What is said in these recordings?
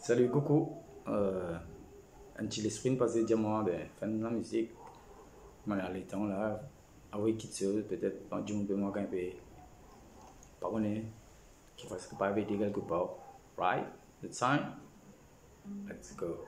Salut, coucou. Un petit sprint passé diamant, fan de la musique. Voilà, les temps là, avec qui peut-être pas du monde moi quand même pas connaître, qui fasse pas avec quelque part. Right? The time. Let's go.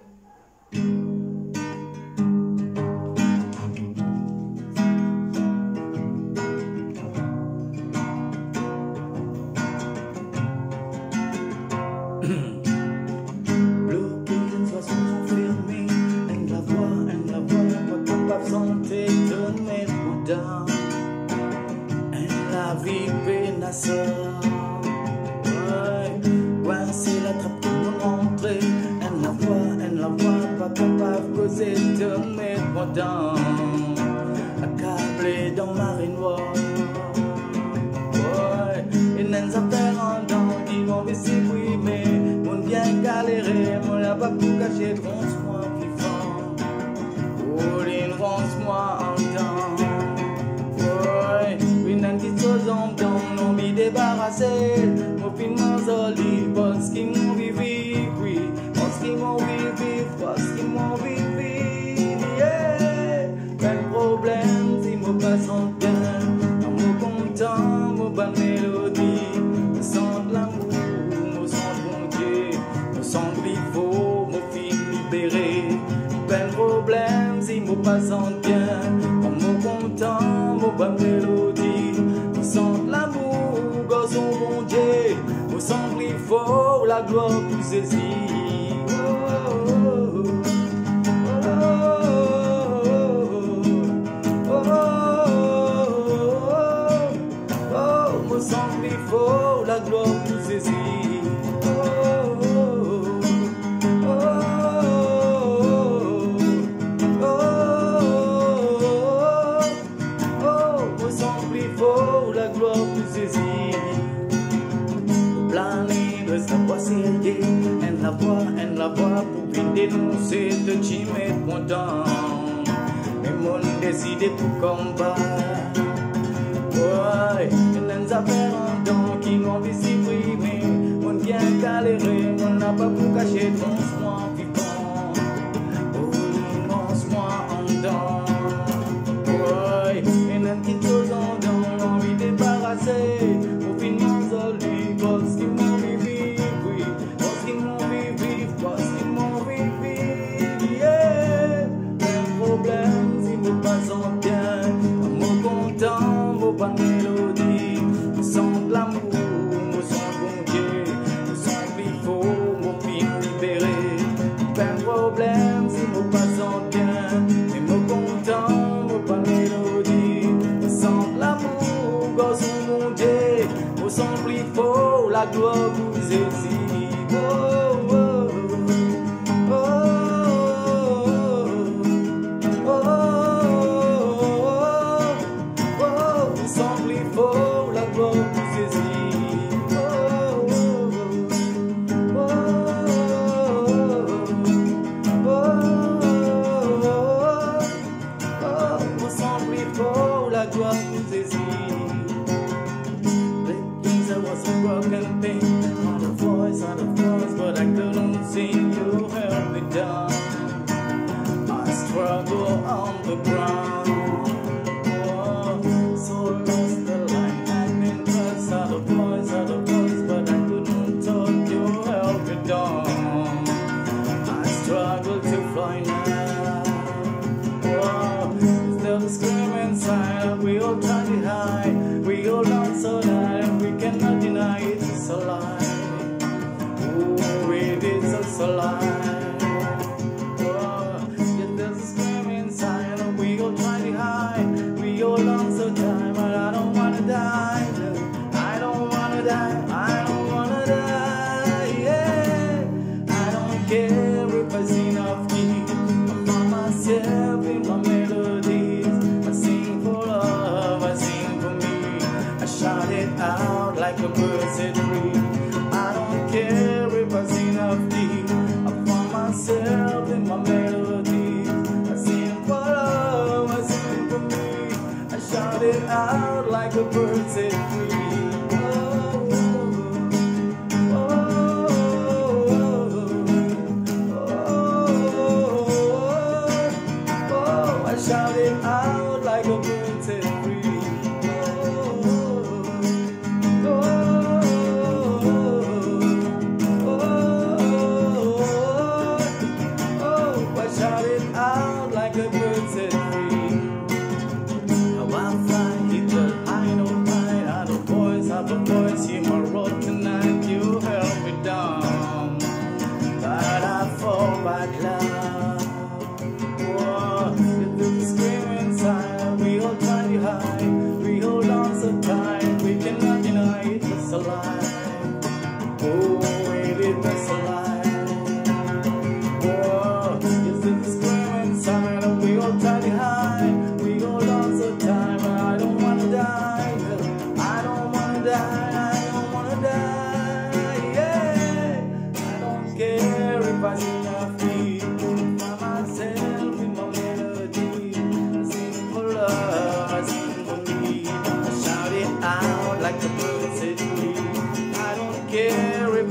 La vie penasse, coincé la trappe pour rentrer. Elle la voit, pas capable de causer de mettre dedans, accablé dans marée noire. Et n'en a pas un dent qui vont baisser, oui, mais mon bien galéré, mon la pas pour cacher, ronce-moi vivant, oh, l'in ronce-moi en temps. Non m'y débarrasser, mon finement zoli, parce qu'ils m'ont vivi, oui, parce qu'ils m'ont vivi, parce qu'ils m'ont vivi, yeah. Pas de problème, si mon passant bien, en mon content, mon bonne mélodie, me sens de l'amour, me sens bon Dieu, me sens vivant, mon film libéré. Pas de problème, si mon passant bien, en mon content, mon bonne mélodie. Sans l'amour, garçon bon Dieu, au centre il faut la gloire pour saisir. Au centre il faut la gloire pour saisir. La gloire plus saisie, au plan libre, sa voix serrée, elle la voit pour bien dénoncer de Jimmy Pontan. Mais mon décidé pour combattre, ouais, elle nous a fait un don qui n'ont vu supprimer, mon bien galéré, mon n'a pas pour cacher, ronce-moi vivant, oh, ronce-moi en dedans, ouais, et même qui chose en dedans. Au finement zoli, parce qu'ils m'ont vivi, oui, parce qu'ils m'ont vivi, parce qu'ils m'ont vivi, yeah. Un problème, si me passant bien, mon content, mon pas mélodie, me sens de l'amour, me sens bon Dieu, me sens plus faux, mon film libéré. Pas de problème, si me passant bien, mais mon content, mon pas mélodie, me sens de l'amour, garçon. Au centre il faut la gloire vous saisir. Oh, oh, oh, oh, oh, oh, au centre il faut la gloire vous saisir. Oh, oh, oh, oh, au centre il faut la gloire vous saisir. Was a broken thing on the voice, but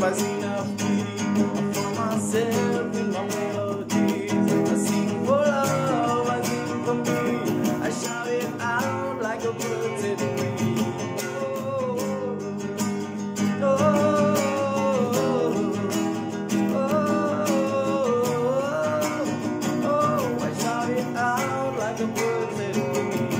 was enough pity for myself in my melodies. I sing for love, I sing for me. I shout it out like a bird set free. I shout it out like a bird set free.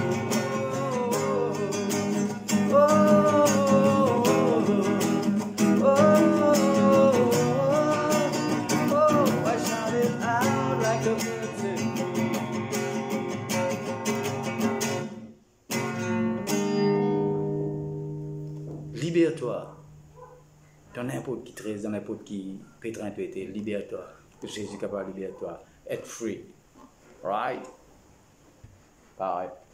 I shout it out like a bird set free. Libère-toi. Dans n'importe qui tresse, dans n'importe qui pétrin tu étais, libère-toi. Que Jésus est capable de libérer toi. Être free. Right? Bye.